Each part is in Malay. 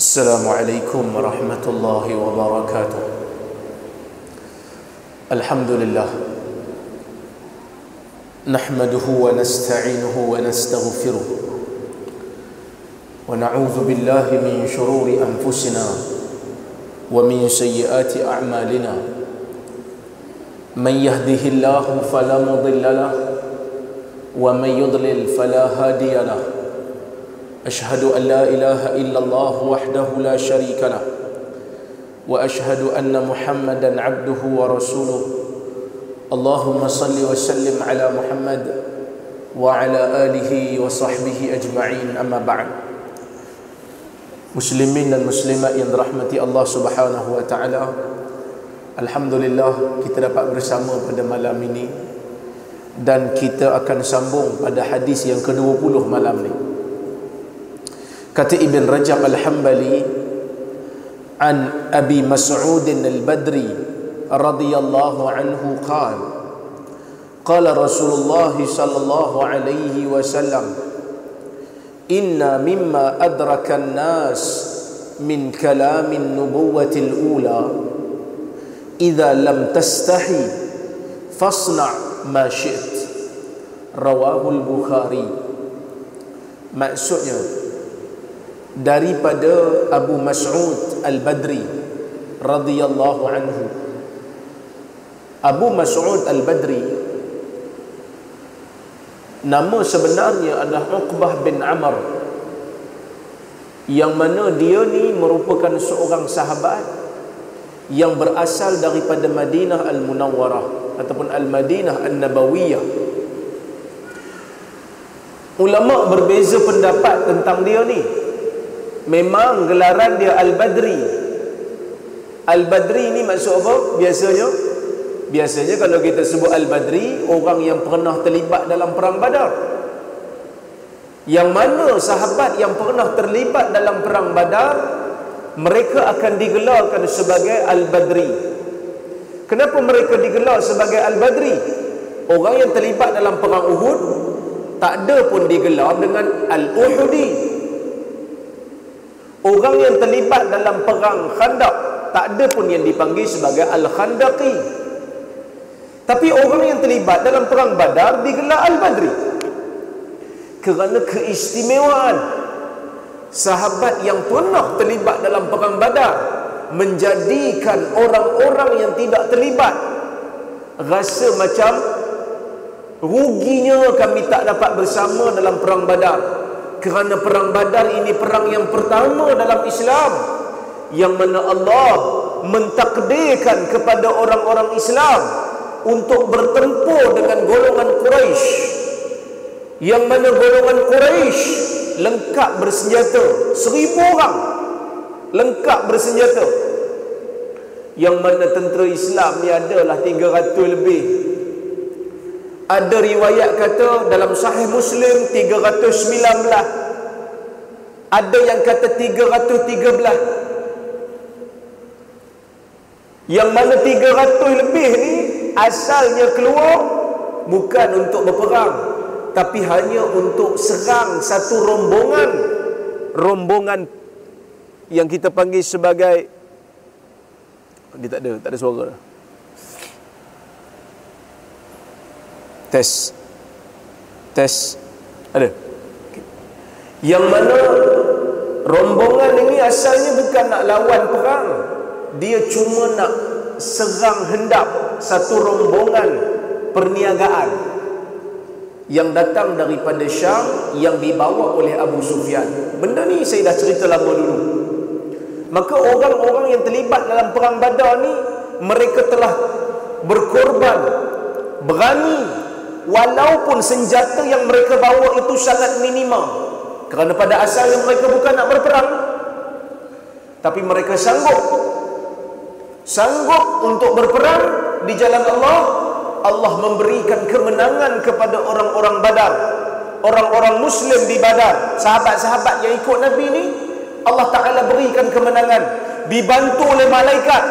Assalamualaikum warahmatullahi wabarakatuh. Alhamdulillah. Nahmaduhu wa nasta'inuhu wa nastaghfiruh. Wa na'udzu billahi min shururi anfusina wa min sayyiati a'malina. Man yahdihillahu fala mudilla lahu wa man yudlil fala hadiya lahu. أشهد أن لا إله إلا الله وحده لا شريك له وأشهد أن محمدا عبده ورسوله اللهم صل وسلم على محمد وعلى آله وصحبه أجمعين أما بعد. Muslimin dan muslimat yang dirahmati Allah Subhanahu wa taala, alhamdulillah kita dapat bersama pada malam ini dan kita akan sambung pada hadis yang ke-20 malam ni. Kata Ibn Rajab Al-Hambali an Abi Mas'ud Al-Badri radhiyallahu anhu qala Rasulullah sallallahu alaihi wasallam inna mimma adraka an-nas min kalam an-nubuwwati al-ula idza lam tastahi fasna' ma syi't. Rawahu al-Bukhari. Maksudnya daripada Abu Mas'ud Al-Badri radhiyallahu anhu. Abu Mas'ud Al-Badri nama sebenarnya adalah Uqbah bin Amr, yang mana dia ni merupakan seorang sahabat yang berasal daripada Madinah Al-Munawwarah ataupun Al-Madinah An-Nabawiyah. Ulama berbeza pendapat tentang dia ni. Memang gelaran dia Al-Badri. Al-Badri ni maksud apa? Biasanya kalau kita sebut Al-Badri, orang yang pernah terlibat dalam perang Badar. Yang mana sahabat yang pernah terlibat dalam perang Badar, mereka akan digelarkan sebagai Al-Badri. Kenapa mereka digelar sebagai Al-Badri? Orang yang terlibat dalam perang Uhud tak ada pun digelar dengan Al-Uhudi. Orang yang terlibat dalam perang Khandaq tak ada pun yang dipanggil sebagai Al-Khandaqi. Tapi orang yang terlibat dalam perang Badar digelar Al-Badri kerana keistimewaan sahabat yang pernah terlibat dalam perang Badar menjadikan orang-orang yang tidak terlibat rasa macam ruginya kami tak dapat bersama dalam perang Badar. Kerana perang Badar ini perang yang pertama dalam Islam, yang mana Allah mentakdirkan kepada orang-orang Islam untuk bertempur dengan golongan Quraisy, yang mana golongan Quraisy lengkap bersenjata, 1000 orang lengkap bersenjata, yang mana tentera Islam ni adalah 300 lebih. Ada riwayat kata dalam Sahih Muslim 319, ada yang kata 313, yang mana 300 lebih ni asalnya keluar bukan untuk berperang, tapi hanya untuk serang satu rombongan yang kita panggil sebagai, dia tak ada suara dah. Tes ada. Yang mana rombongan ini asalnya bukan nak lawan perang, dia cuma nak serang hendap satu rombongan perniagaan yang datang daripada Syam yang dibawa oleh Abu Sufyan. Benda ni saya dah cerita lama dulu. Maka orang-orang yang terlibat dalam perang Badar ni, mereka telah berkorban, berani, walaupun senjata yang mereka bawa itu sangat minimal. Kerana pada asalnya mereka bukan nak berperang, tapi mereka sanggup untuk berperang di jalan Allah. Allah memberikan kemenangan kepada orang-orang Badar, orang-orang Muslim di Badar, sahabat-sahabat yang ikut Nabi ni. Allah Ta'ala berikan kemenangan, dibantu oleh malaikat.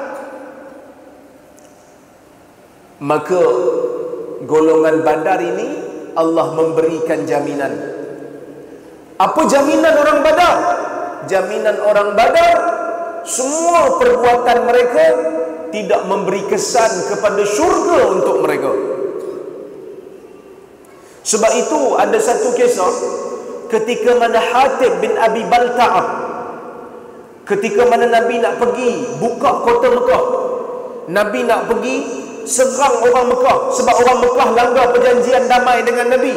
Maka golongan Badar ini Allah memberikan jaminan. Apa jaminan orang Badar? jaminan orang Badar, semua perbuatan mereka tidak memberi kesan kepada syurga untuk mereka. Sebab itu ada satu kisah ketika mana Hatib bin Abi Balta'ah, ketika mana Nabi nak pergi buka kota Mekah, Nabi nak pergi serang orang Mekah sebab orang Mekah langgar perjanjian damai dengan Nabi.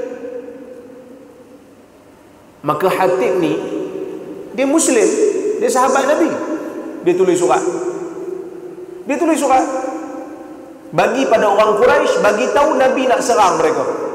Maka Hatib ni, dia Muslim, dia sahabat Nabi. Dia tulis surat. Dia tulis surat bagi pada orang Quraisy, bagi tahu Nabi nak serang mereka.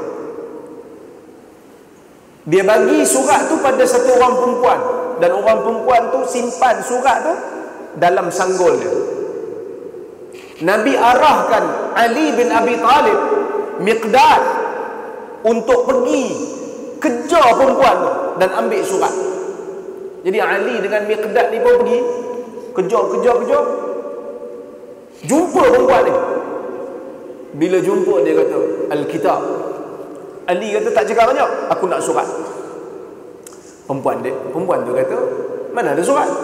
Dia bagi surat tu pada satu orang perempuan, dan orang perempuan tu simpan surat tu dalam sanggul dia. Nabi arahkan Ali bin Abi Talib, Miqdad, untuk pergi kejar perempuan tu dan ambil surat. Jadi Ali dengan Miqdad ni pun pergi kejar. Jumpa perempuan ni. Bila jumpa dia kata, Alkitab. Ali kata, tak cakap banyak, aku nak surat. Perempuan tu kata, mana ada surat?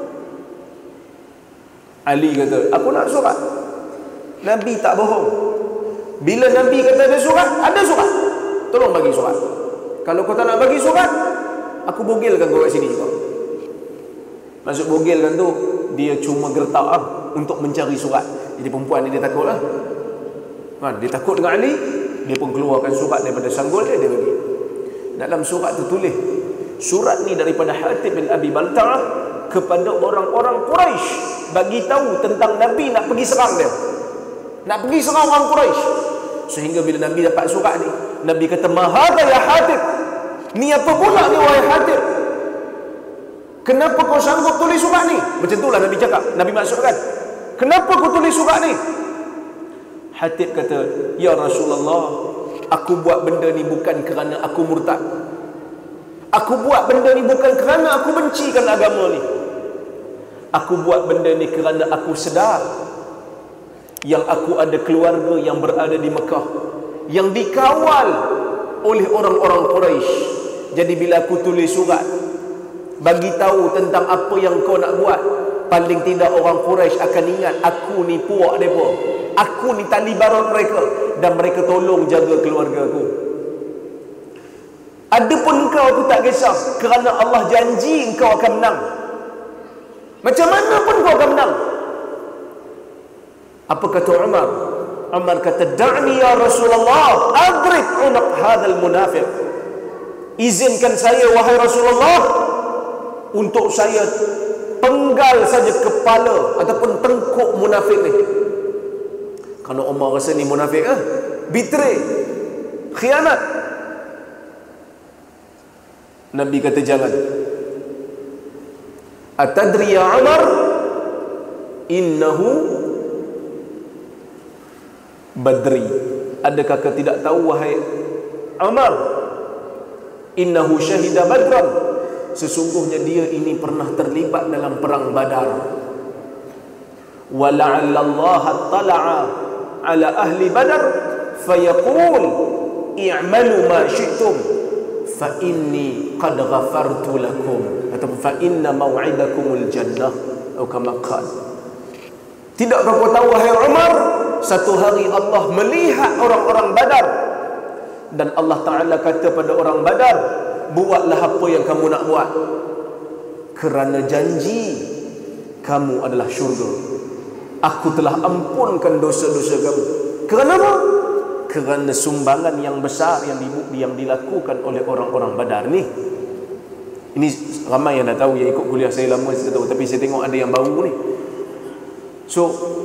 Ali kata, aku nak surat. Nabi tak bohong. Bila Nabi kata ada surat, tolong bagi surat. Kalau kau tak nak bagi surat, aku bogilkan kau kat sini juga. Maksud bogilkan tu, dia cuma gertak untuk mencari surat. Jadi perempuan ni dia takut lah. Dia takut dengan Ali. Dia pun keluarkan surat daripada sanggul dia bagi. Dalam surat tu tulis, surat ni daripada Hatib bin Abi Balta'ah kepada orang-orang Quraisy, bagi tahu tentang Nabi nak pergi serang dia, nak pergi serang orang Quraisy. Sehingga bila Nabi dapat surat ni, Nabi kata, "Mahadha ya Hatib." Ni apa pula ni wahai Hatib? Kenapa kau sanggup tulis surat ni? Macam itulah Nabi cakap. Nabi maksudkan, kenapa kau tulis surat ni? Hatib kata, "Ya Rasulullah, aku buat benda ni bukan kerana aku murtad. Aku buat benda ni bukan kerana aku bencikan agama ni. Aku buat benda ni kerana aku sedar yang aku ada keluarga yang berada di Mekah, yang dikawal oleh orang-orang Quraisy. Jadi bila aku tulis surat bagi tahu tentang apa yang kau nak buat, paling tidak orang Quraisy akan ingat aku ni puak mereka, aku ni tali barut mereka, dan mereka tolong jaga keluarga aku. Adapun engkau, aku tak kisah, kerana Allah janji engkau akan menang. Macam mana pun kau akan menang." Apa kata Umar? Umar kata, "Da'ni ya Rasulullah, adrib unaq hadzal munafiq." Izinkan saya wahai Rasulullah untuk saya penggal saja kepala ataupun tengkuk munafik ni. Kerana Umar rasa ni munafik betray, khianat. Nabi kata, "Jangan." "Atadri ya Umar, innahu badri." Adakah kau tidak tahu wahai Umar, innahu syahida badran, sesungguhnya dia ini pernah terlibat dalam perang Badar. "Wa la'alla Allah tala'a ala ahli Badar fayaqul i'malu ma syi'tum fa inni qad ghafartu lakum," atau fa inna maw'idakumul jannah, atau kama qala. Tidakkah kau tahu wahai Umar, satu hari Allah melihat orang-orang Badar, dan Allah Ta'ala kata pada orang Badar, "Buatlah apa yang kamu nak buat, kerana janji kamu adalah syurga. Aku telah ampunkan dosa-dosa kamu." Kerana apa? Kerana sumbangan yang besar yang dilakukan oleh orang-orang Badar ni. Ini ramai yang dah tahu, yang ikut kuliah saya lama saya tahu, tapi saya tengok ada yang baru ni. So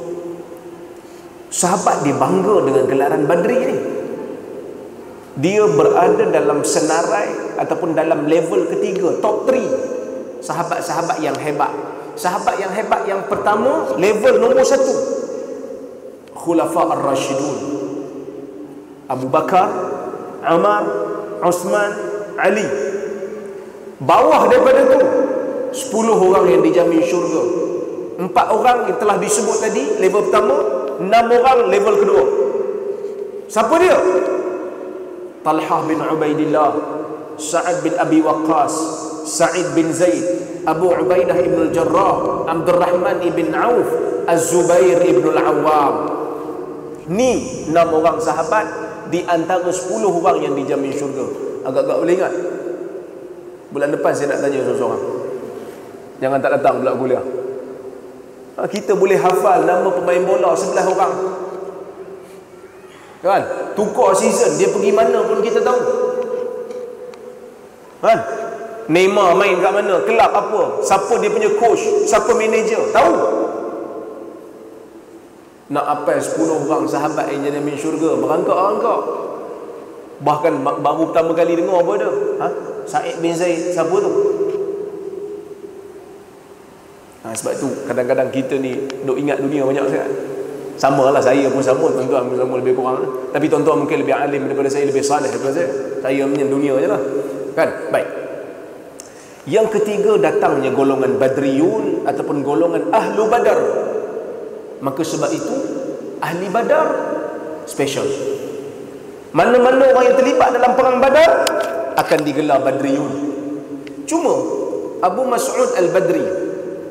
sahabat dia bangga dengan gelaran Badri ni. Dia berada dalam senarai ataupun dalam level ketiga, top 3 sahabat-sahabat yang hebat. Sahabat yang hebat yang pertama, level nombor 1, Khulafa ar-Rashidun, Abu Bakar, Umar, Uthman, Ali. Bawah daripada tu 10 orang yang dijamin syurga. 4 orang yang telah disebut tadi, level pertama. 6 orang level kedua. Siapa dia? Talhah bin Ubaidillah, Sa'ad bin Abi Waqqas, Sa'id bin Zaid, Abu Ubaidah ibn al-Jarrah, Abdurrahman ibn Auf, Az-Zubair ibn al-Awwam. Ni 6 orang sahabat di antara 10 orang yang dijamin syurga. Agak-agak boleh ingat? Bulan depan saya nak tanya seorang-seorang. Jangan tak datang pula kuliah. Kita boleh hafal nama pemain bola 11 orang. Kan? Tukar season, dia pergi mana pun kita tahu. Kan? Neymar main kat mana, kelab apa, siapa dia punya coach, siapa manager, tahu. Nak apa 10 orang sahabat yang jamin syurga, merangkak-rangkak. Bahkan baru pertama kali dengar apa dia? Sa'id bin Zaid, siapa tu? Sebab tu kadang-kadang kita ni duk ingat dunia banyak sangat. Sama lah, saya pun sama, tuan-tuan pun sama lebih kurang. Tapi tuan-tuan mungkin lebih alim daripada saya, lebih saleh daripada saya. Saya punya dunia je lah. Kan? Baik. Yang ketiga, datangnya golongan Badriyun ataupun golongan Ahlu Badar. Maka sebab itu Ahli Badar special. Mana-mana orang yang terlibat dalam perang Badar akan digelar Badriyun. Cuma Abu Mas'ud Al-Badri,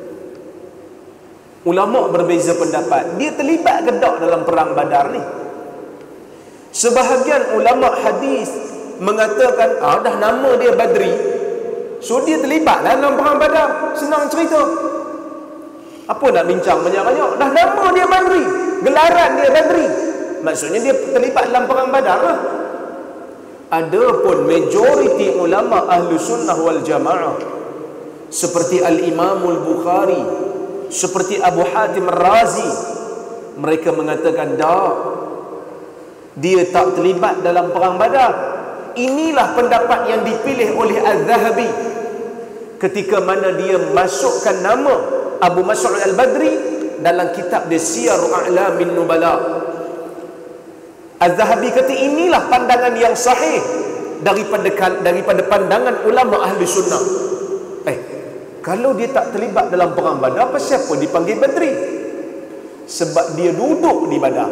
ulama berbeza pendapat, dia terlibat ke tak dalam perang Badar ni? Sebahagian ulama hadis mengatakan, dah nama dia Badri, so dia terlibat dalam perang Badar. Senang cerita. Apa nak bincang banyak-banyak? Dah nama dia Badri, gelaran dia Badri, maksudnya dia terlibat dalam perang Badar lah. Adapun majoriti ulama Ahlu Sunnah wal Jamaah seperti Al-Imamul Bukhari, seperti Abu Hatim Ar-Razi, mereka mengatakan dah, dia tak terlibat dalam perang Badar. Inilah pendapat yang dipilih oleh Az-Zahabi ketika mana dia masukkan nama Abu Mas'ud Al-Badri dalam kitab dia Siyar A'lamin Nubala. Az-Zahabi kata inilah pandangan yang sahih daripada pandangan ulama Ahli Sunnah. Kalau dia tak terlibat dalam perang Badar, apa siapa dipanggil Badri? Sebab dia duduk di Badar.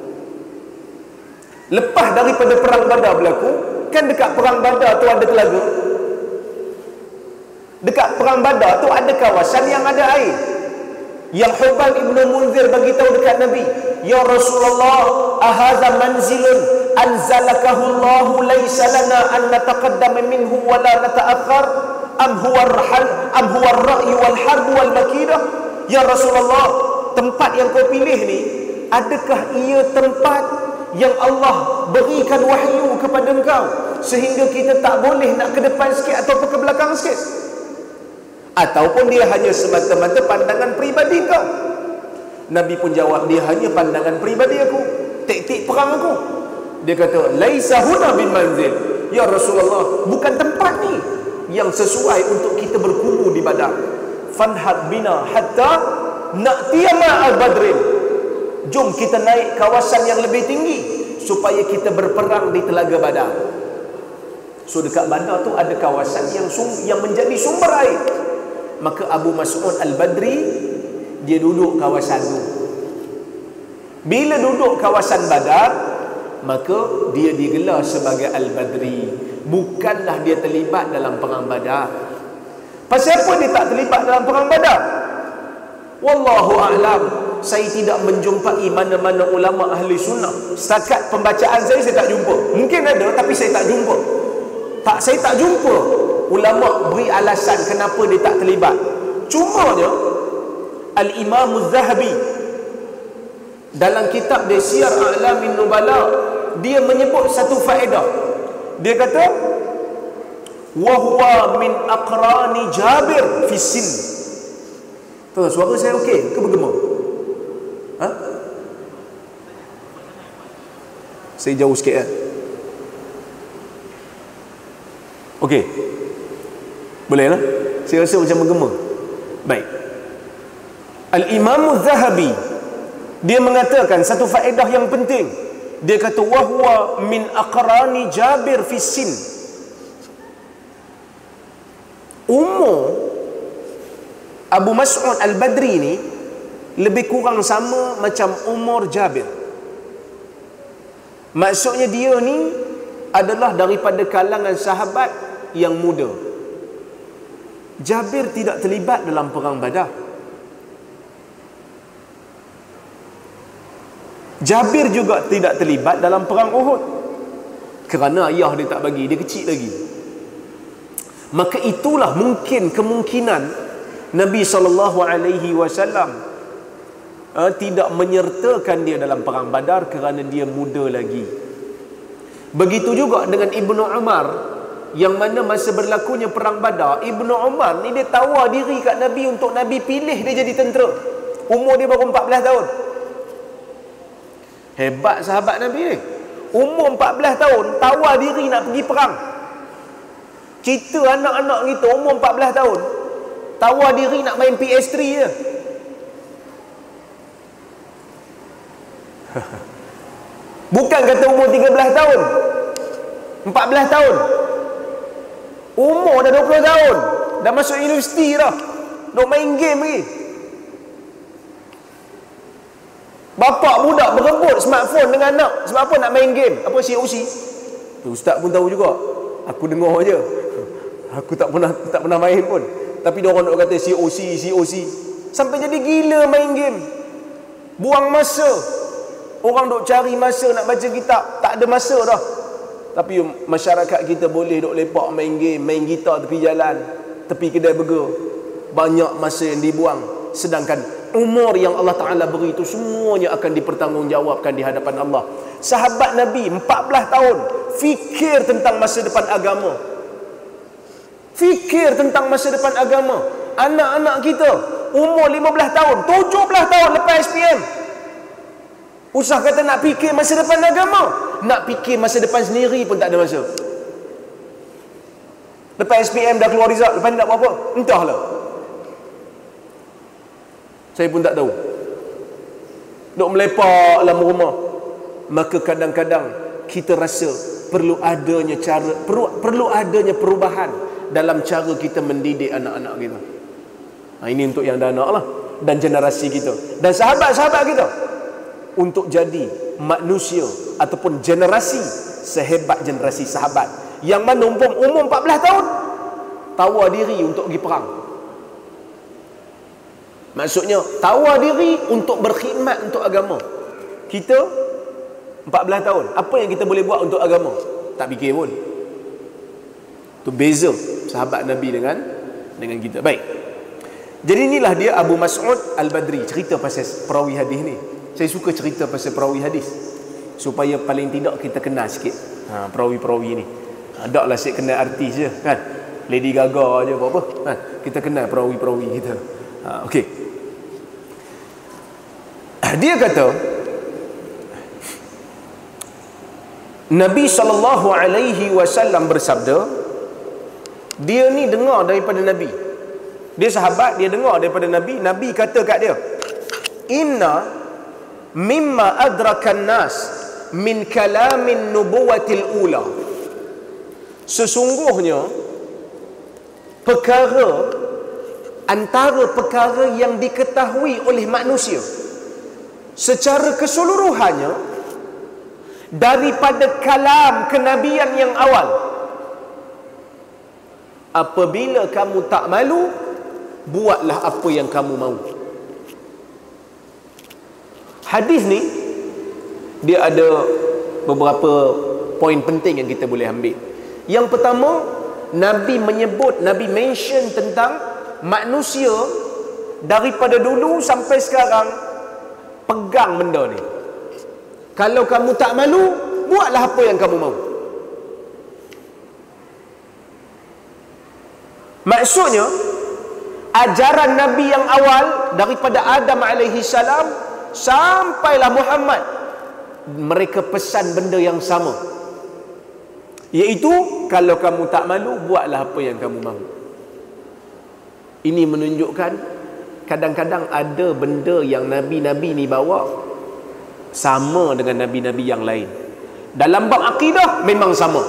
Lepas daripada perang Badar berlaku, kan dekat perang Badar tu ada telaga. Dekat perang Badar tu ada kawasan yang ada air. Yang Hubal Ibn Munzir bagi tahu dekat Nabi, ya Rasulullah, ahadha manzilun anzalakahu Allahu laysa lana an nataqaddama minhu wa la nata'akhkhar am huwa ar-ra'yu wal harb wal makidah. Ya Rasulullah, tempat yang kau pilih ni, adakah ia tempat yang Allah berikan wahyu kepada engkau sehingga kita tak boleh nak ke depan sikit atau ke belakang sikit? Ataupun dia hanya semata-mata pandangan peribadi kau? Nabi pun jawab, dia hanya pandangan peribadi aku, taktik perang aku. Dia kata, laisa huna bin manzil. Ya Rasulullah, bukan tempat ni yang sesuai untuk kita berkumpul di Badar. Fanhad bina hatta na'tiyama al-badrin. Jom kita naik kawasan yang lebih tinggi supaya kita berperang di Telaga Badar. So dekat Badar tu ada kawasan yang menjadi sumber air. Maka Abu Mas'ud Al-Badri dia duduk kawasan tu. Bila duduk kawasan Badar, maka dia digelar sebagai Al-Badri. Bukanlah dia terlibat dalam perang Badar. Pasal apa dia tak terlibat dalam perang Badar? Wallahu a'lam. Saya tidak menjumpai mana-mana ulama ahli sunnah. Setakat pembacaan saya tak jumpa. Mungkin ada, tapi saya tak jumpa. Saya tak jumpa ulama beri alasan kenapa dia tak terlibat. Cumanya Al-Imam Az-Zahabi dalam kitab dia Siyar A'lamin Nubala, dia menyebut satu faedah. Dia kata, wa huwa min aqrani Jabir fi sin. Tuan, suara saya okey ke bergema? Saya jauh sikit okey. Boleh lah. Saya rasa macam bergema. Baik. Al-Imam Az-Zahabi dia mengatakan satu faedah yang penting. Dia kata wahwa min aqrani Jabir fi sin. Umur Abu Mas'ud Al-Badri ni lebih kurang sama macam umur Jabir. Maksudnya dia ni adalah daripada kalangan sahabat yang muda. Jabir tidak terlibat dalam perang Badar. Jabir juga tidak terlibat dalam perang Uhud, kerana ayah dia tak bagi, dia kecil lagi. Maka itulah mungkin kemungkinan Nabi SAW tidak menyertakan dia dalam perang Badar kerana dia muda lagi. Begitu juga dengan Ibnu Umar, yang mana masa berlakunya perang Badar, Ibnu Umar ni dia tawar diri kat Nabi untuk Nabi pilih dia jadi tentera. Umur dia baru 14 tahun. Hebat sahabat Nabi ni. Umur 14 tahun tawar diri nak pergi perang. Kita anak-anak kita umur 14 tahun tawar diri nak main PS3 je. Bukan kata umur 13 tahun, 14 tahun. Umur dah 20 tahun, dah masuk universiti dah, duk main game lagi. Bapak budak berebut smartphone dengan anak. Sebab apa? Nak main game. Apa? COC. Ustaz pun tahu juga. Aku dengar je. Aku tak pernah main pun. Tapi dia orang nak kata COC. Sampai jadi gila main game. Buang masa. Orang duk cari masa nak baca kitab, tak ada masa dah. Tapi masyarakat kita boleh duk lepak main game, main gitar tepi jalan, tepi kedai burger. Banyak masa yang dibuang. Sedangkan umur yang Allah Ta'ala beri itu semuanya akan dipertanggungjawabkan di hadapan Allah. Sahabat Nabi 14 tahun fikir tentang masa depan agama. Fikir tentang masa depan agama. Anak-anak kita umur 15 tahun, 17 tahun lepas SPM, usah kata nak fikir masa depan agama, nak fikir masa depan sendiri pun tak ada masa. Lepas SPM dah keluar result, lepas ni nak buat apa? Entahlah. Saya pun tak tahu. Duk melepak dalam rumah. Maka kadang-kadang kita rasa perlu adanya perubahan dalam cara kita mendidik anak-anak kita. Ini untuk yang dah anak lah, dan generasi kita dan sahabat-sahabat kita, untuk jadi manusia ataupun generasi sehebat generasi sahabat yang mana umur 14 tahun tawar diri untuk pergi perang. Maksudnya tawar diri untuk berkhidmat untuk agama. Kita 14 tahun, apa yang kita boleh buat untuk agama? Tak fikir pun. Itu beza sahabat Nabi dengan kita. Baik. Jadi inilah dia Abu Mas'ud Al-Badri, cerita pasal perawi hadis ni. Saya suka cerita pasal perawi hadis supaya paling tidak kita kenal sikit perawi-perawi ni. Tak lah asyik kenal artis je kan, Lady Gaga je apa-apa kan? Kita kenal perawi-perawi kita. Okey. Dia kata Nabi SAW bersabda, dia ni dengar daripada Nabi. Dia sahabat, dia dengar daripada Nabi. Nabi kata kat dia, inna mimma adrakan nas min kalamin nubuwatil ula. Sesungguhnya antara perkara yang diketahui oleh manusia secara keseluruhannya daripada kalam kenabian yang awal, apabila kamu tak malu, buatlah apa yang kamu mahu. Hadis ni dia ada beberapa poin penting yang kita boleh ambil. Yang pertama, Nabi mention tentang manusia daripada dulu sampai sekarang pegang benda ni. Kalau kamu tak malu, buatlah apa yang kamu mahu. Maksudnya ajaran Nabi yang awal daripada Adam alaihi salam sampailah Muhammad, mereka pesan benda yang sama, iaitu kalau kamu tak malu, buatlah apa yang kamu mahu. Ini menunjukkan kadang-kadang ada benda yang Nabi-Nabi ni bawa sama dengan Nabi-Nabi yang lain. Dalam bab akidah memang sama.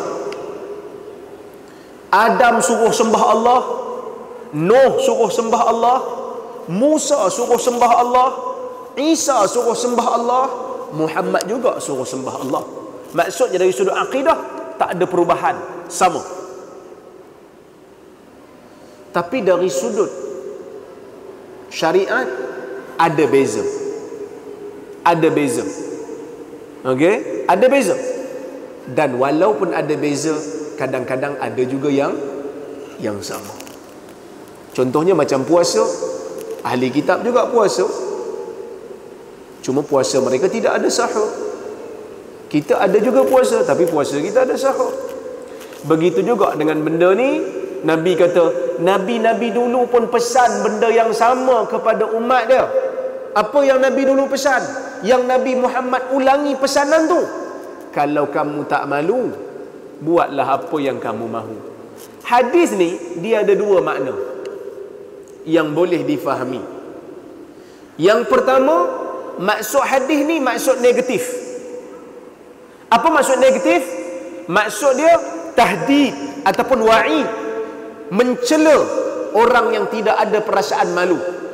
Adam suruh sembah Allah, Nuh suruh sembah Allah, Musa suruh sembah Allah, Isa suruh sembah Allah, Muhammad juga suruh sembah Allah. Maksudnya dari sudut akidah tak ada perubahan, sama. Tapi dari sudut syariat ada beza. Ada beza. Okey? Ada beza. Dan walaupun ada beza, kadang-kadang ada juga yang sama. Contohnya macam puasa, ahli kitab juga puasa. Cuma puasa mereka tidak ada sahur. Kita ada juga puasa, tapi puasa kita ada sahur. Begitu juga dengan benda ni, Nabi kata, Nabi-Nabi dulu pun pesan benda yang sama kepada umat dia. Apa yang Nabi dulu pesan? Yang Nabi Muhammad ulangi pesanan tu. Kalau kamu tak malu, buatlah apa yang kamu mahu. Hadis ni, dia ada dua makna yang boleh difahami. Yang pertama, maksud hadis ni maksud negatif. Apa maksud negatif? Maksud dia tahdid ataupun wa'id, mencela orang yang tidak ada perasaan malu.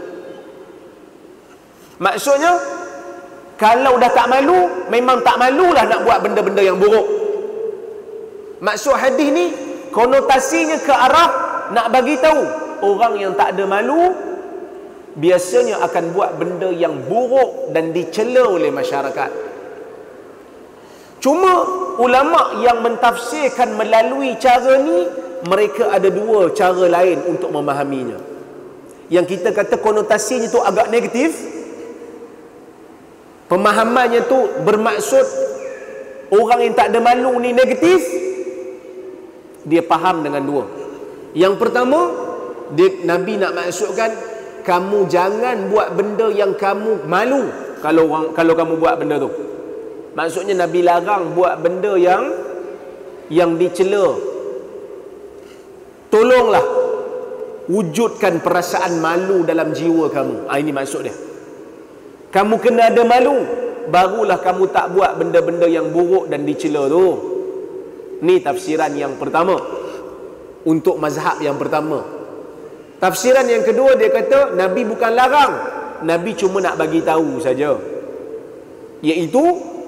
Maksudnya, kalau dah tak malu, memang tak malulah nak buat benda-benda yang buruk. Maksud hadis ni konotasinya ke arah nak bagi tahu orang yang tak ada malu biasanya akan buat benda yang buruk dan dicela oleh masyarakat. Cuma ulama yang mentafsirkan melalui cara ni, mereka ada dua cara lain untuk memahaminya. Yang kita kata konotasinya tu agak negatif. Pemahamannya tu bermaksud orang yang tak ada malu ni negatif. Dia faham dengan dua. Yang pertama, Nabi nak maksudkan kamu jangan buat benda yang kamu malu kalau kamu buat benda tu. Maksudnya Nabi larang buat benda yang dicela. Tolonglah wujudkan perasaan malu dalam jiwa kamu. Ini maksud dia. Kamu kena ada malu, barulah kamu tak buat benda-benda yang buruk dan dicela tu. Ni tafsiran yang pertama untuk mazhab yang pertama. Tafsiran yang kedua, dia kata Nabi bukan larang, Nabi cuma nak bagi tahu saja, iaitu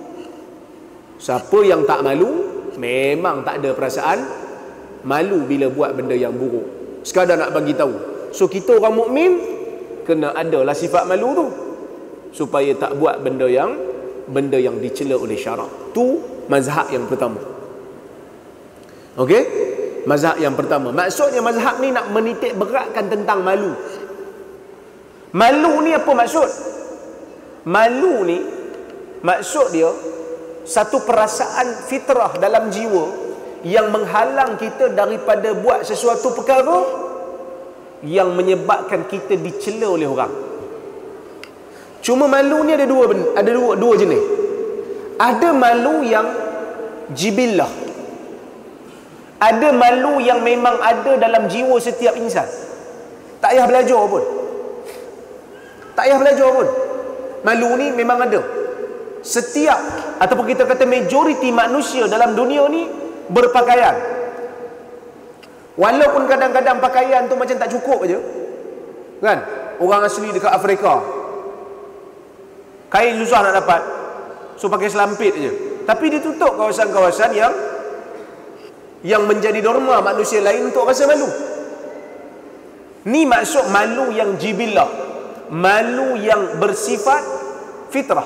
siapa yang tak malu memang tak ada perasaan malu bila buat benda yang buruk. Sekadar nak bagi tahu. So kita orang mukmin kena adalah sifat malu tu, supaya tak buat benda yang dicela oleh syarak. Tu mazhab yang pertama. Okey? Mazhab yang pertama. Maksudnya mazhab ni nak menitik beratkan tentang malu. Malu ni apa maksud? Malu ni maksud dia satu perasaan fitrah dalam jiwa yang menghalang kita daripada buat sesuatu perkara yang menyebabkan kita dicela oleh orang. Cuma malu ni ada dua jenis. Ada malu yang jibillah. Ada malu yang memang ada dalam jiwa setiap insan. Tak payah belajar pun. Tak payah belajar pun. Malu ni memang ada. Setiap, ataupun kita kata majoriti manusia dalam dunia ni berpakaian. Walaupun kadang-kadang pakaian tu macam tak cukup aja. Kan? Orang asli dekat Afrika, kain susah nak dapat, so pakai selampit aja. Tapi dia tutup kawasan-kawasan yang menjadi norma manusia lain untuk rasa malu. Ni maksud malu yang jibillah, malu yang bersifat fitrah.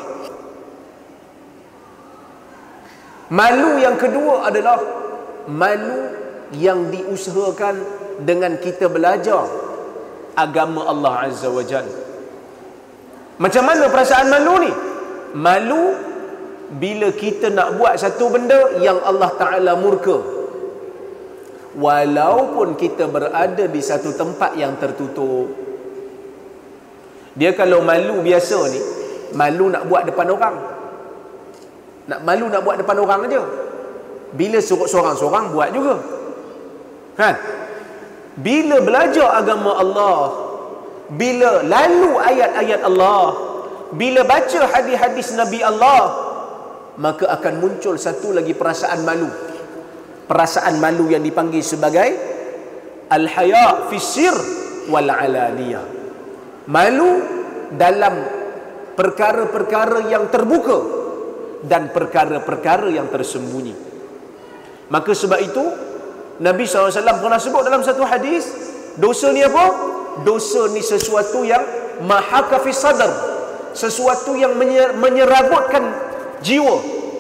Malu yang kedua adalah malu yang diusahakan dengan kita belajar agama Allah Azza wa Jalla. Macam mana perasaan malu ni? Malu bila kita nak buat satu benda yang Allah Ta'ala murka, walaupun kita berada di satu tempat yang tertutup. Dia kalau malu biasa ni, malu nak buat depan orang, malu nak buat depan orang aja. Bila suruh seorang-seorang buat juga, kan? Bila belajar agama Allah, bila lalu ayat-ayat Allah, bila baca hadis-hadis Nabi Allah, maka akan muncul satu lagi perasaan malu. Perasaan malu yang dipanggil sebagai al-haya fi sir wal alaniyah. Malu dalam perkara-perkara yang terbuka dan perkara-perkara yang tersembunyi. Maka sebab itu Nabi SAW pernah sebut dalam satu hadis, Dosa ni apa? Dosa ni sesuatu yang mahaka fi sadr, sesuatu yang menyerabutkan jiwa.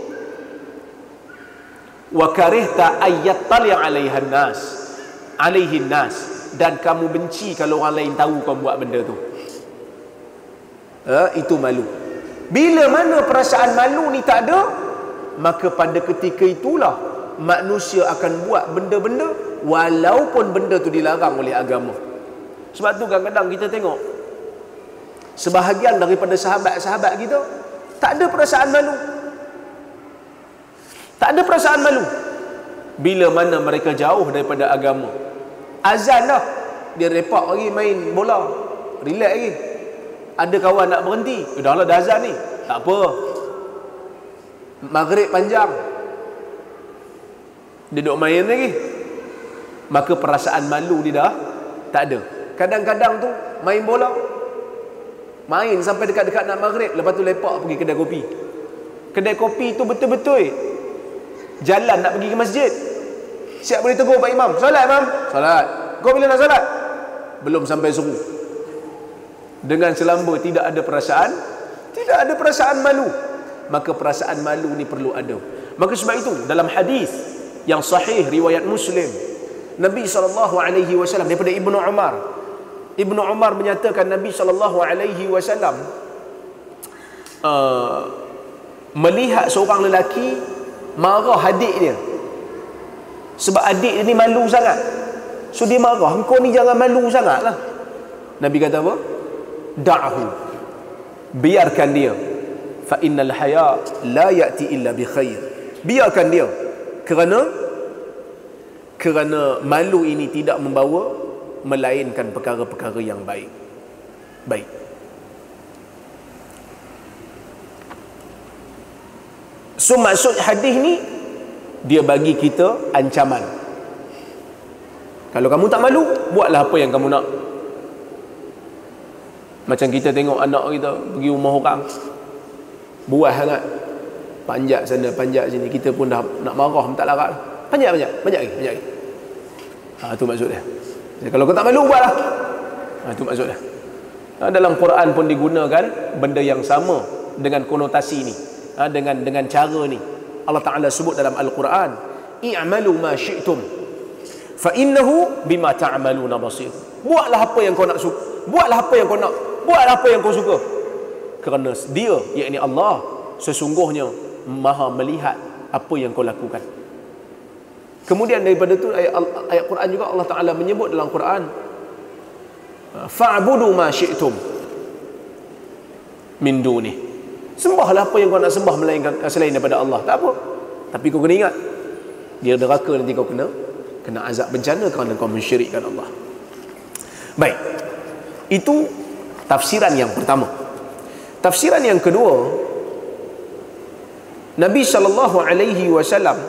Wa karihta ayyattali 'alaihan nas, dan kamu benci kalau orang lain tahu kau buat benda tu. Itu malu. Bila mana perasaan malu ni tak ada, maka pada ketika itulah manusia akan buat benda-benda walaupun benda tu dilarang oleh agama. Sebab tu kadang-kadang kita tengok sebahagian daripada sahabat-sahabat kita tak ada perasaan malu. Tak ada perasaan malu. Bila mana mereka jauh daripada agama, azan dah, dia repak lagi main bola, relax lagi. Ada kawan nak berhenti, dah lah dah azan ni, tak apa, maghrib panjang, dia duduk main lagi. Maka perasaan malu dia dah tak ada. Kadang-kadang tu main bola, main sampai dekat-dekat nak maghrib, lepas tu lepak pergi kedai kopi. Kedai kopi tu betul-betul jalan nak pergi ke masjid. Siap boleh tegur Pak Imam, solat Imam, solat. Kau bila nak solat? Belum sampai suruh. Dengan selamba tidak ada perasaan malu. Maka perasaan malu ni perlu ada. Maka sebab itu dalam hadis yang sahih riwayat Muslim, Nabi SAW daripada Ibnu Umar menyatakan Nabi SAW melihat seorang lelaki marah adik dia. Sebab adik dia ni malu sangat, so dia marah, engkau ni jangan malu sangat lah. Nabi kata apa? Da'hu, biarkan dia, fa innal haya la ya'ti illa bi khair. Biarkan dia, kerana malu ini tidak membawa melainkan perkara-perkara yang baik. So maksud hadis ni, dia bagi kita ancaman. Kalau kamu tak malu, buatlah apa yang kamu nak. Macam kita tengok anak kita pergi rumah orang, buah sangat, panjat sana panjat sini, kita pun dah nak marah, tak larat, panjat lagi. Tu maksud dia. Jadi, kalau kau tak malu, buatlah. Tu maksud dia. Dalam Quran pun digunakan benda yang sama dengan konotasi ni, dengan cara ni. Allah Ta'ala sebut dalam Al-Quran, i'malu ma syi'tum fa innahu bima ta'maluna basir. Buatlah apa yang kau nak suka, buatlah apa yang kau nak, buatlah apa yang kau suka, kerana dia, yakni Allah, sesungguhnya maha melihat apa yang kau lakukan. Kemudian daripada tu ayat Quran juga Allah Ta'ala menyebut dalam Quran, fa'budu ma syi'tum min dunih. Sembahlah apa yang kau nak sembah melainkan selain daripada Allah. Tak apa, tapi kau kena ingat, dia neraka nanti kau kena azab bencana kerana kau mensyirikkan Allah. Baik, itu tafsiran yang pertama. Tafsiran yang kedua, Nabi SAW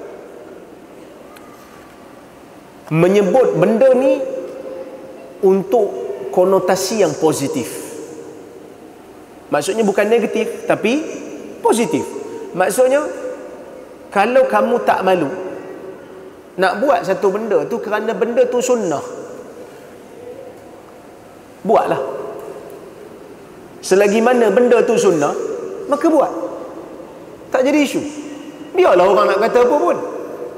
menyebut benda ni untuk konotasi yang positif. Maksudnya bukan negatif, tapi positif. Maksudnya, kalau kamu tak malu nak buat satu benda tu kerana benda tu sunnah, buatlah. Selagi mana benda tu sunnah, maka buat. Tak jadi isu. Biarlah orang nak kata apa pun.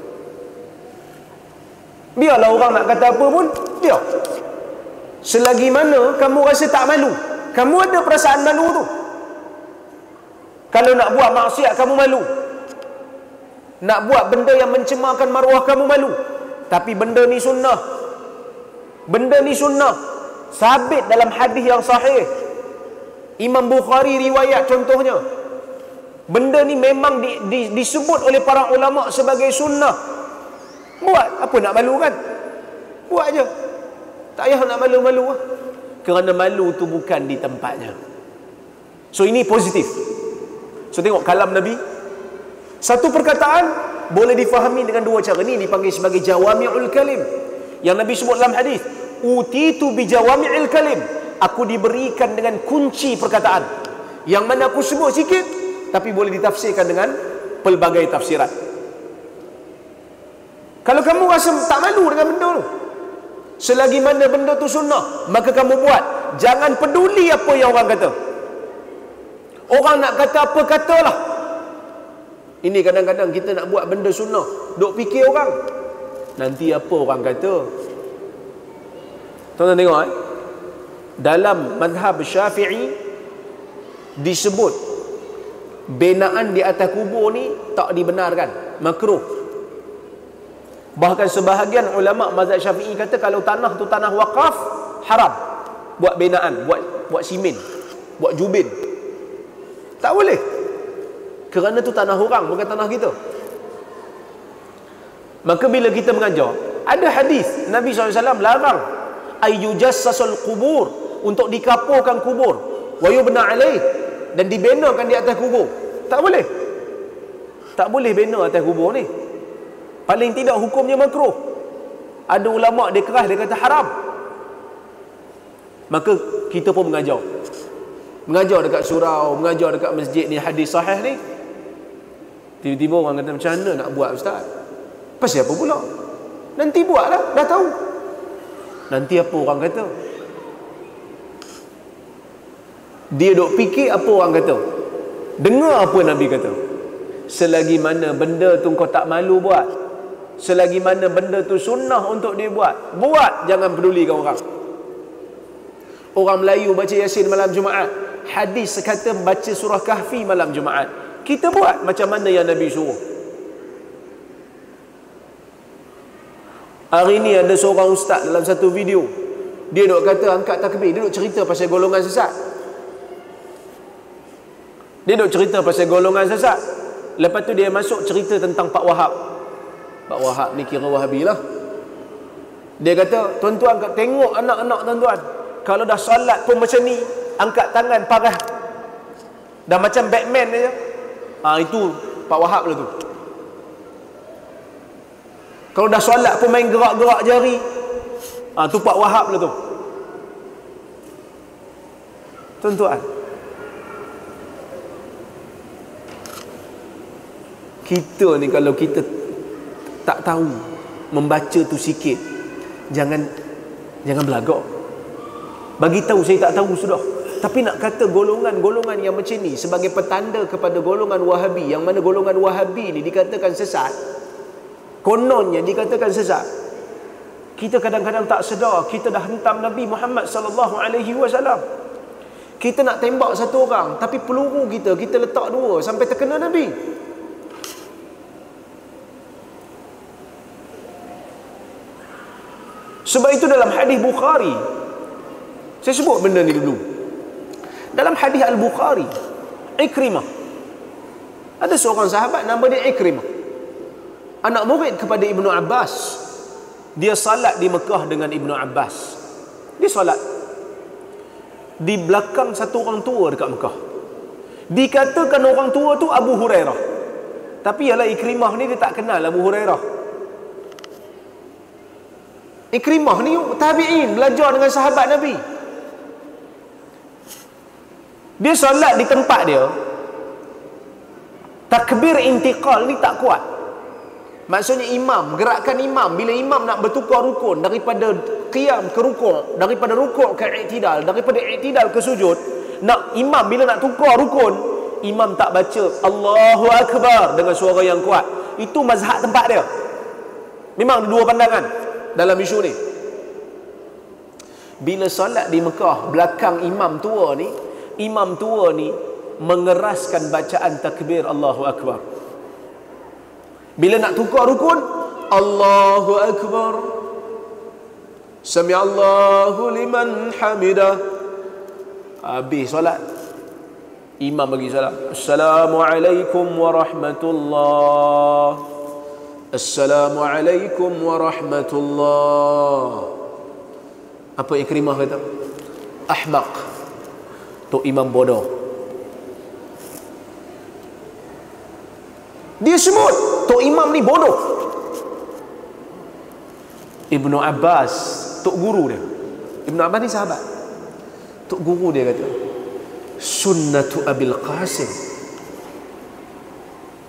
Biarlah orang nak kata apa pun, biar. Selagi mana kamu rasa tak malu, kamu ada perasaan malu tu. Kalau nak buat maksiat, kamu malu. Nak buat benda yang mencemarkan maruah, kamu malu. Tapi benda ni sunnah. Benda ni sunnah. Sabit dalam hadis yang sahih. Imam Bukhari riwayat contohnya. Benda ni memang disebut oleh para ulama sebagai sunnah. Buat. Apa nak malu kan? Buat je. Tak payah nak malu-malu lah. Kerana malu tu bukan di tempatnya. So ini positif. So tengok kalam Nabi, satu perkataan boleh difahami dengan dua cara. Ni dipanggil sebagai jawami'ul kalim. Yang Nabi sebut dalam hadis, utitu bi jawami'il kalim. Aku diberikan dengan kunci perkataan, yang mana aku sebut sikit tapi boleh ditafsirkan dengan pelbagai tafsiran. Kalau kamu rasa tak malu dengan benda tu, Selagi mana benda tu sunnah, maka kamu buat. Jangan peduli apa yang orang kata. Orang nak kata apa, katalah. Ini kadang-kadang kita nak buat benda sunnah, duk fikir orang, nanti apa orang kata. Tuan-tuan tengok, dalam mazhab Syafi'i disebut binaan di atas kubur ni tak dibenarkan, makruh. Bahkan sebahagian ulama mazhab Syafi'i kata kalau tanah tu tanah wakaf, haram buat binaan, buat simen, buat jubin. Tak boleh. Kerana tu tanah orang, bukan tanah kita. Maka bila kita mengajar, ada hadis Nabi SAW larang ayyujassasul qubur, untuk dikapurkan kubur, wa yubna alaih, dan dibenakan di atas kubur. Tak boleh. Tak boleh bina atas kubur ni. Paling tidak hukumnya makruh. Ada ulama dia keras, dia kata haram. Maka kita pun mengajar dekat surau, mengajar dekat masjid ni hadis sahih ni. Tiba-tiba orang kata, macam mana nak buat ustaz? Pasal apa pula? Nanti buatlah, dah tahu. Nanti apa orang kata? Dia duk fikir apa orang kata. Dengar apa Nabi kata. Selagi mana benda tu kau tak malu buat, selagi mana benda tu sunnah untuk dia buat, jangan pedulikan orang. Orang Melayu baca Yasin malam Jumaat, hadis kata baca surah Kahfi malam Jumaat. Kita buat macam mana yang Nabi suruh. Hari ni ada seorang ustaz dalam satu video, dia duk kata angkat takbir, dia duk cerita pasal golongan sesat. Lepas tu dia masuk cerita tentang Pak Wahab. Pak Wahab ni kira Wahabi lah. Dia kata, tuan-tuan tengok anak-anak tuan-tuan, kalau dah solat pun macam ni, angkat tangan parah, dah macam Batman aja. Itu Pak Wahab lah tu. Kalau dah solat pun main gerak-gerak jari, tu Pak Wahab lah tu. Tuan-tuan, kita ni kalau kita tak tahu membaca tu sikit, jangan belagak. Bagi tahu saya tak tahu sudah. Tapi nak kata golongan-golongan yang macam ni sebagai petanda kepada golongan Wahabi, yang mana golongan Wahabi ni dikatakan sesat, kononnya dikatakan sesat, kita kadang-kadang tak sedar kita dah hentam Nabi Muhammad sallallahu alaihi wasallam. Kita nak tembak satu orang, tapi peluru kita letak dua sampai terkena Nabi. Sebab itu dalam hadis Bukhari, saya sebut benda ni dulu. Dalam hadis Al-Bukhari, Ikrimah, ada seorang sahabat nama dia Ikrimah, anak murid kepada Ibnu Abbas. Dia salat di Mekah dengan Ibnu Abbas. Dia salat di belakang satu orang tua dekat Mekah. Dikatakan orang tua tu Abu Hurairah, tapi ialah Ikrimah ni dia tak kenal Abu Hurairah. Ikrimah ni tabi'in, belajar dengan sahabat Nabi. Dia solat di tempat dia, takbir intiqal ni tak kuat. Maksudnya imam, gerakan imam, bila imam nak bertukar rukun daripada qiyam ke rukuk, daripada rukuk ke i'tidal, daripada i'tidal ke sujud, imam bila nak tukar rukun, imam tak baca Allahu Akbar dengan suara yang kuat. Itu mazhab tempat dia. Memang ada dua pandangan dalam isu ni. Bila solat di Mekah belakang imam tua ni mengeraskan bacaan takbir Allahu Akbar. Bila nak tukar rukun, Allahu Akbar, Sami'allahu liman hamidah. Habis solat, imam bagi salam, Assalamualaikum warahmatullahi, Assalamualaikum warahmatullahi. Apa Ikrimah kata? Ahmaq, tu imam bodoh. Dia sebut tok imam ni bodoh. Ibnu Abbas, tok guru dia. Ibnu Abbas ni sahabat. Tok guru dia kata, sunnatu Abil Qasim,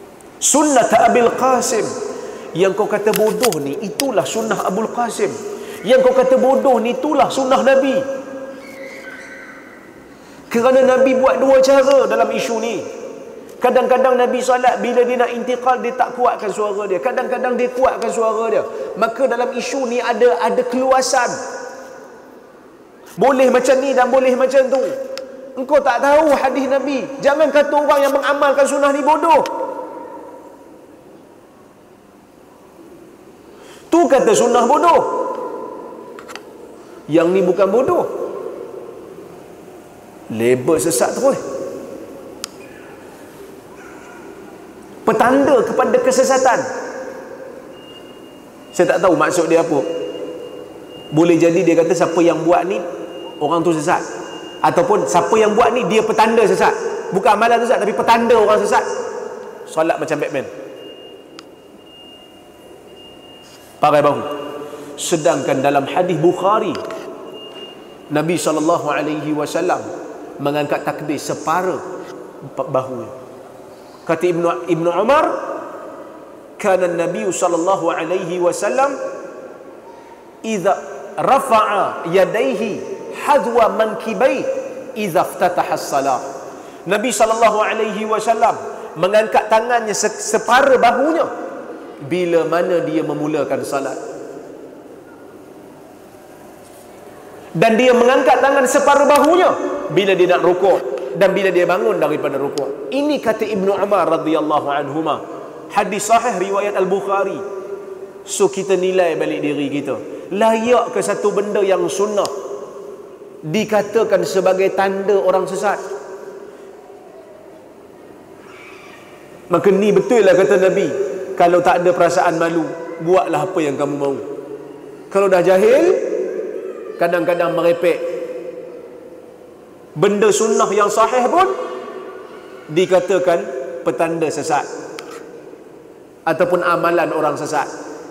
sunnat Abil Qasim. Yang kau kata bodoh ni, itulah sunnah Abul Qasim. Yang kau kata bodoh ni, itulah sunnah Nabi. Kerana Nabi buat dua cara dalam isu ni. Kadang-kadang Nabi solat, bila dia nak intiqal, dia tak kuatkan suara dia. Kadang-kadang dia kuatkan suara dia. Maka dalam isu ni ada keluasan. Boleh macam ni dan boleh macam tu. Engkau tak tahu hadis Nabi. Jangan kata orang yang mengamalkan sunnah ni bodoh. Tu kata sunnah bodoh. Yang ni bukan bodoh. Label sesat terus. Petanda kepada kesesatan. Saya tak tahu maksud dia apa. Boleh jadi dia kata siapa yang buat ni, orang tu sesat. Ataupun siapa yang buat ni, dia petanda sesat. Bukan amalan sesat, tapi petanda orang sesat. Solat macam Batman, pakai bahu. Sedangkan dalam hadis Bukhari, Nabi SAW mengangkat takbir separa bahu. Kata Ibnu Umar, kana Nabi SAW idza rafa'a yadayhi hadwa mankibai idza iftataha as-salah. Nabi SAW mengangkat tangannya separa bahunya bila mana dia memulakan salat. Dan dia mengangkat tangan separa bahunya bila dia nak rukuk dan bila dia bangun daripada rukuk. Ini kata Ibnu Umar radhiyallahu anhuma. Hadis sahih riwayat Al-Bukhari. So kita nilai balik diri kita. Layak ke satu benda yang sunnah dikatakan sebagai tanda orang sesat? Maka ni betul lah kata Nabi. Kalau tak ada perasaan malu, buatlah apa yang kamu mahu. Kalau dah jahil, kadang-kadang merepek. Benda sunnah yang sahih pun dikatakan petanda sesat ataupun amalan orang sesat.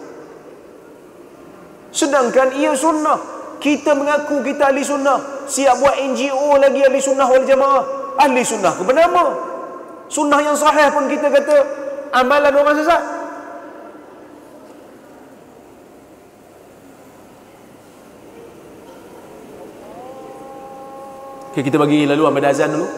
Sedangkan ia sunnah. Kita mengaku kita ahli sunnah, siap buat NGO lagi ahli sunnah wal jamaah. Ahli sunnah ke bernama? Sunnah yang sahih pun kita kata amalan orang sesat. Okay, kita bagi laluan pada azan dulu.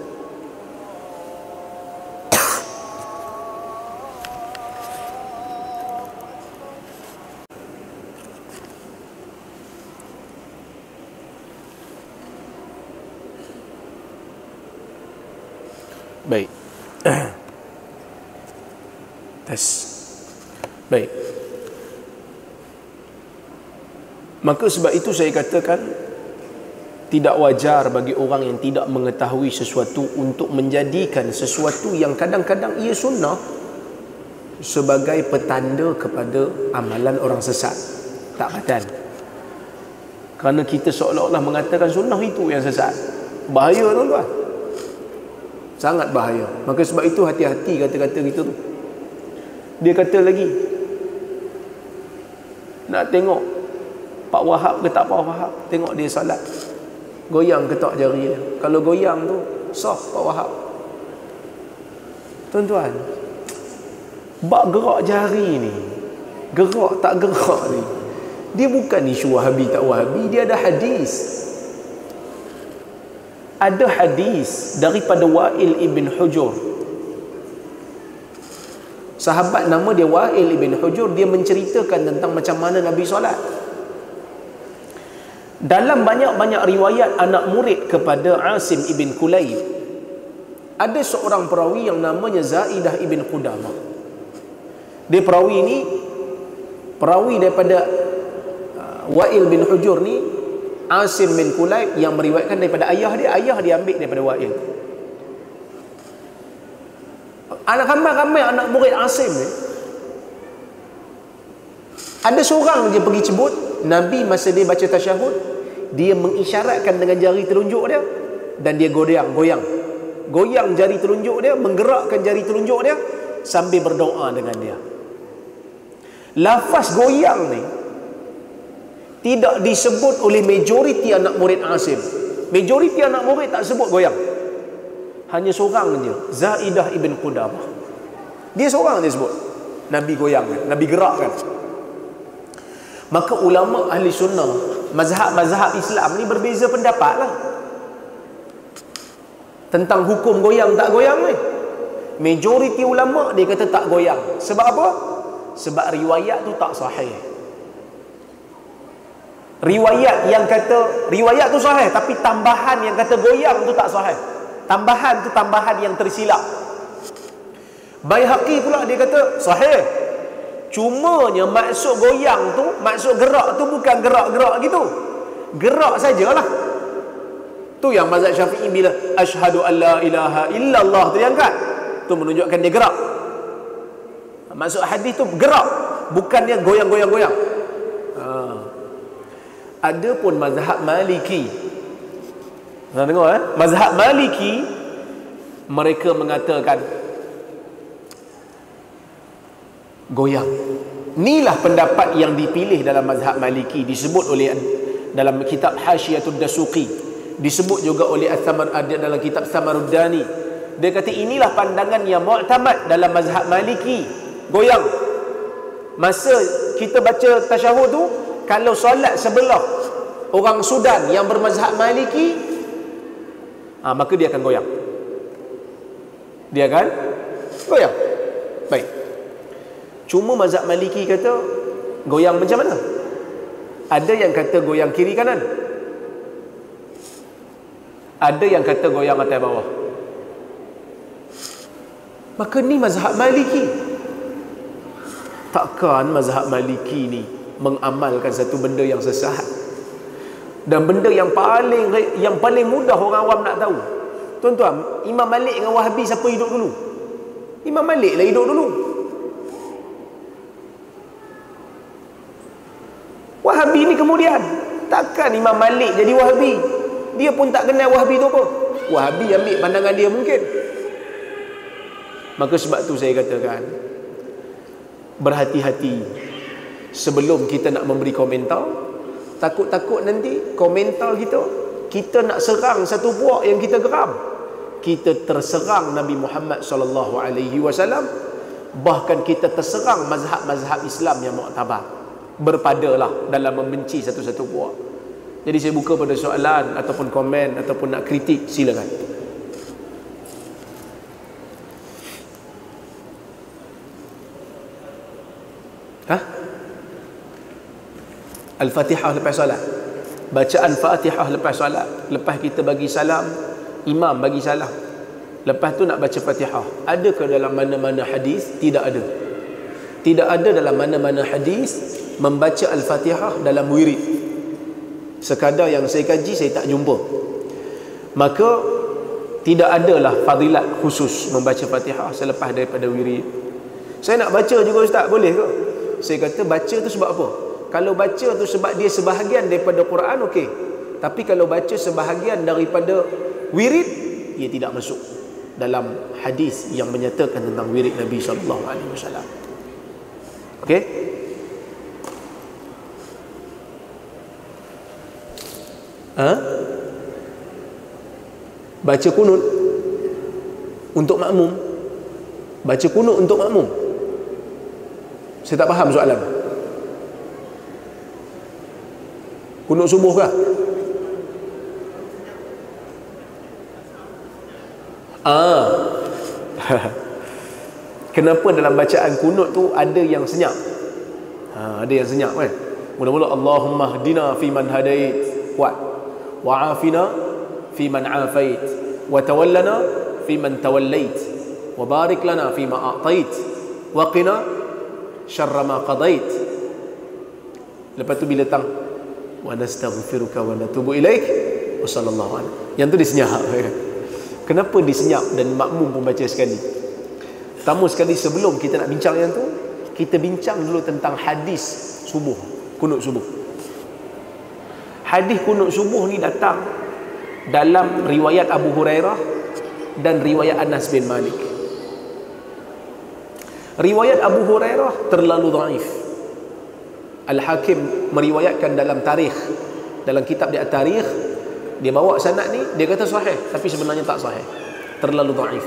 Baik. Tes. Baik. Maka sebab itu saya katakan tidak wajar bagi orang yang tidak mengetahui sesuatu untuk menjadikan sesuatu yang kadang-kadang ia sunnah sebagai petanda kepada amalan orang sesat. Tak padan. Kerana kita seolah-olah mengatakan sunnah itu yang sesat. Bahaya tuan-tuan. Sangat bahaya. Maka sebab itu hati-hati kata-kata kita tu. Dia kata lagi, nak tengok Pak Wahab ke tak Pak Wahab, tengok dia salat, goyang ke tak jari dia. Kalau goyang tu sah Pak Wahab. Tuan-tuan, bab gerak jari ni, gerak tak gerak ni, dia bukan isu Wahabi tak Wahabi. Dia ada hadis. Ada hadis daripada Wa'il ibn Hujur. Sahabat nama dia Wa'il ibn Hujur. Dia menceritakan tentang macam mana Nabi solat. Dalam banyak-banyak riwayat anak murid kepada Asim ibn Kulayb, ada seorang perawi yang namanya Zaidah ibn Qudamah. Dia perawi ni, perawi daripada Wa'il bin Hujur ni, Asim bin Kulayb, yang meriwayatkan daripada ayah dia ambil daripada Wa'il. Ramai anak murid Asim ni, ada seorang je pergi cebut. Nabi masa dia baca tasyahud, dia mengisyaratkan dengan jari telunjuk dia dan dia goyang jari telunjuk dia, menggerakkan jari telunjuk dia sambil berdoa dengan dia. Lafaz goyang ni tidak disebut oleh majoriti anak murid Asim. Majoriti anak murid tak sebut goyang. Hanya seorang je, Zaidah ibn Qudamah. Dia seorang dia sebut Nabi goyang, Nabi gerakkan. Maka ulama ahli sunnah, mazhab-mazhab Islam ni berbeza pendapat lah tentang hukum goyang tak goyang ni. Majoriti ulama dia kata tak goyang. Sebab apa? Sebab riwayat tu tak sahih. Riwayat tu sahih, tapi tambahan yang kata goyang tu tak sahih. Tambahan tu tambahan yang tersilap. Baihaqi pula dia kata sahih, cumanya maksud goyang tu, maksud gerak tu bukan gerak-gerak gitu, gerak sajalah. Tu yang mazhab Syafi'i bila asyhadu an la ilaha illallah tu diangkat, tu menunjukkan dia gerak. Maksud hadis tu gerak, bukannya goyang-goyang-goyang. Ada pun mazhab Maliki, mazhab Maliki mereka mengatakan goyang. Inilah pendapat yang dipilih dalam mazhab Maliki, disebut oleh dalam kitab Hasyiatud Dasuqi, disebut juga oleh dalam kitab Samaruddani. Dia kata inilah pandangan yang mu'tamad dalam mazhab Maliki, goyang. Masa kita baca tasyahud tu, kalau solat sebelah orang Sudan yang bermazhab Maliki, maka dia akan goyang. Dia akan goyang. Baik. Cuma mazhab Maliki kata goyang macam mana? Ada yang kata goyang kiri kanan, ada yang kata goyang atas bawah. Maka ni mazhab Maliki. Takkan mazhab Maliki ni mengamalkan satu benda yang sesat, dan benda yang paling mudah orang awam nak tahu. Tuan-tuan, Imam Malik dengan Wahabi siapa hidup dulu? Imam Malik lah hidup dulu. Wahabi ni kemudian. Takkan Imam Malik jadi Wahabi? Dia pun tak kenal Wahabi tu apa. Wahabi ambil pandangan dia mungkin. Maka sebab tu saya katakan, berhati-hati sebelum kita nak memberi komentar. Takut-takut nanti komentar kita nak serang satu puak yang kita geram, kita terserang Nabi Muhammad sallallahu alaihi wasallam, bahkan kita terserang mazhab-mazhab Islam yang muktabar. Berpadalah dalam membenci satu-satu puak. Jadi saya buka pada soalan ataupun komen ataupun nak kritik, silakan. Al-Fatihah lepas solat, bacaan Fatihah lepas solat, lepas kita bagi salam, imam bagi salam, lepas tu nak baca Fatihah. Adakah dalam mana-mana hadis? Tidak ada. Tidak ada dalam mana-mana hadis membaca Al-Fatihah dalam wirid. Sekadar yang saya kaji, saya tak jumpa. Maka tidak adalah fadilat khusus membaca Fatihah selepas daripada wirid. Saya nak baca juga Ustaz, boleh ke? Saya kata baca tu sebab apa? Kalau baca tu sebab dia sebahagian daripada Quran, okey. Tapi kalau baca sebahagian daripada wirid, ia tidak masuk dalam hadis yang menyatakan tentang wirid Nabi sallallahu alaihi wasallam. Okey? Baca kunut untuk makmum. Baca kunut untuk makmum. Saya tak faham soalan. Kunut subuh kah? Kenapa dalam bacaan kunut tu ada yang senyap? Ada yang senyap kan? Mula-mula Allahumma hdina fi man hadait, kuat. Wa afina fi man afait, wa tawallana fi man tawallait, wa barik lana fi ma a'tait, wa qina syarra ma qadait. Lepas tu bila tang wa nastaghfiruka wa natubu ilaik wa sallallahu alaihi. Yang tu disenyap. Kenapa disenyap dan makmum pun baca sekali? Pertama sekali, sebelum kita nak bincang yang tu, kita bincang dulu tentang hadis subuh, kunut subuh. Hadis kunut subuh ni datang dalam riwayat Abu Hurairah dan riwayat Anas bin Malik. Riwayat Abu Hurairah terlalu dhaif. Al-Hakim meriwayatkan dalam tarikh, dalam kitab dia Tarikh, dia bawa sanad ni, dia kata sahih, tapi sebenarnya tak sahih, terlalu dhaif.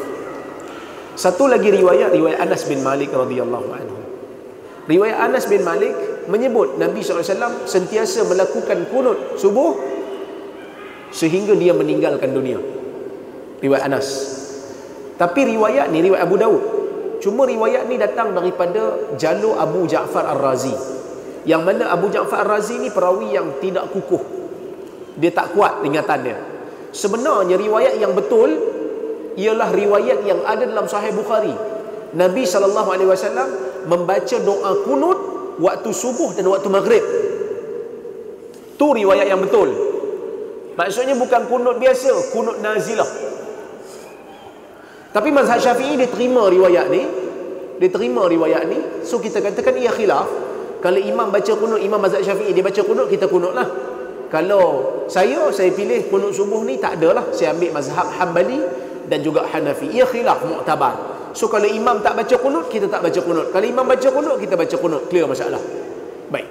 Satu lagi riwayat Anas bin Malik radhiyallahu anhu. Riwayat Anas bin Malik menyebut Nabi SAW sentiasa melakukan kunut subuh sehingga dia meninggalkan dunia. Riwayat Anas. Tapi riwayat ni riwayat Abu Daud. Cuma riwayat ni datang daripada jalur Abu Ja'far Ar-Razi, yang mana Abu Ja'far Ar-Razi ni perawi yang tidak kukuh. Dia tak kuat ingatannya. Sebenarnya riwayat yang betul ialah riwayat yang ada dalam Sahih Bukhari. Nabi SAW membaca doa kunut waktu subuh dan waktu maghrib. Tu riwayat yang betul. Maksudnya bukan kunut biasa, kunut nazilah. Tapi mazhab Syafi'i dia terima riwayat ni. So kita katakan ia khilaf. Kalau imam baca kunut, imam mazhab Syafi'i dia baca kunut, kita kunut lah. Kalau saya pilih kunut subuh ni tak adalah. Saya ambil mazhab Hanbali dan juga Hanafi. Ia khilaf mu'tabar. So kalau imam tak baca kunut, kita tak baca kunut. Kalau imam baca kunut, kita baca kunut. Clear masalah. Baik.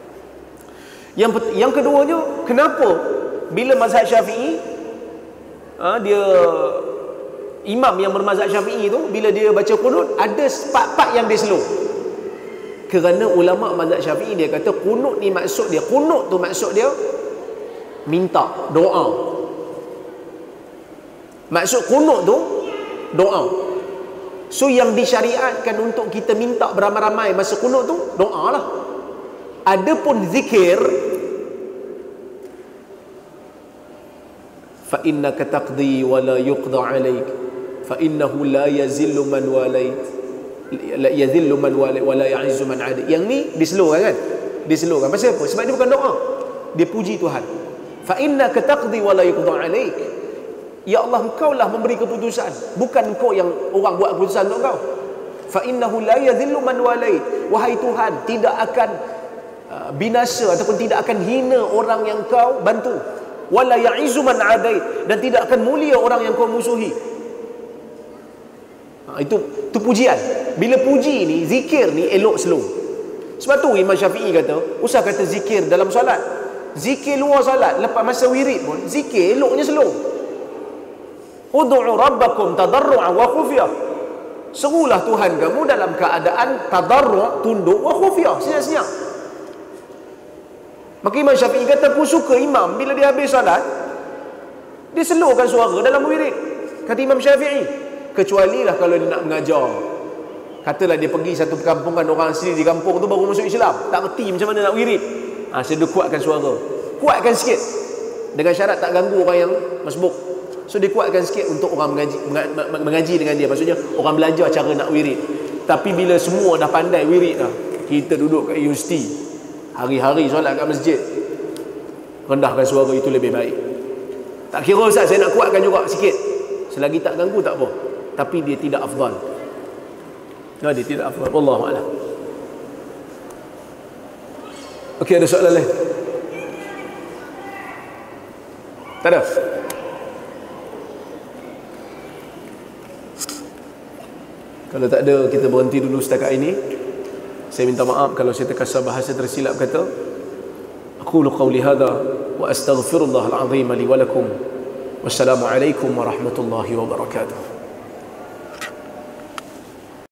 Yang keduanya, kenapa bila mazhab Syafi'i dia imam yang bermazhab Syafi'i tu bila dia baca kunut ada part-part yang dia slow? Kerana ulama mazhab Syafi'i dia kata kunut ni maksud dia, kunut tu maksud dia minta doa. Maksud kunut tu doa. So yang disyariatkan untuk kita minta beramai-ramai masa kunut tu doa lah. Adapun zikir, fa innaka taqdi wa la yuqda alaik fa innahu la yazillu man walait la yazillu man walait wa la ya'izzu man adai. Yang ni dislowkan kan? Dislowkan. Pasal apa? Sebab dia bukan doa. Dia puji Tuhan. Fa innaka taqdi wa la yuqda alaik. Ya Allah, engkau lah memberi keputusan, bukan engkau yang orang buat keputusan untuk engkau. Fa innahu la yazillu man walait. Wahai Tuhan, tidak akan binasa ataupun tidak akan hina orang yang kau bantu. Wala ya'izu man adait, dan tidak akan mulia orang yang kau musuhi. Itu pujian. Bila puji ni, zikir ni elok slow. Sebab tu Imam Syafi'i kata, usah kata zikir dalam solat. Zikir luar solat, lepas masa wirid pun zikir eloknya slow. Ud'u rabbakum tadarru'an wa khufyah. Serulah Tuhan kamu dalam keadaan tadarru', tunduk, wa khufyah, senyap-senyap. Maka Imam Syafi'i kata, aku suka imam bila dia habis salat dia slowkan suara dalam wirid. Kata Imam Syafi'i, kecuali lah kalau dia nak mengajar. Katalah dia pergi satu perkampungan orang asli di kampung tu baru masuk Islam, tak reti macam mana nak wirid. So dia kuatkan suara, kuatkan sikit, dengan syarat tak ganggu orang yang masbuk. So dia kuatkan sikit untuk orang mengaji dengan dia. Maksudnya orang belajar cara nak wirid. Tapi bila semua dah pandai wirid dah, kita duduk kat universiti, hari-hari solat kat masjid, rendahkan suara itu lebih baik. Tak kira Ustaz, saya nak kuatkan juga sikit, selagi tak ganggu tak apa. Tapi dia tidak afdal. Dia tidak afdal. Wallahu a'lam. Okey, ada soalan lain? Tak ada? Kalau tak ada, kita berhenti dulu setakat ini. Saya minta maaf kalau saya terkasar bahasa tersilap kata. Aqulu qawli hadha wa astaghfirullahal azim li wa lakum. Wassalamu alaikum warahmatullahi wabarakatuh.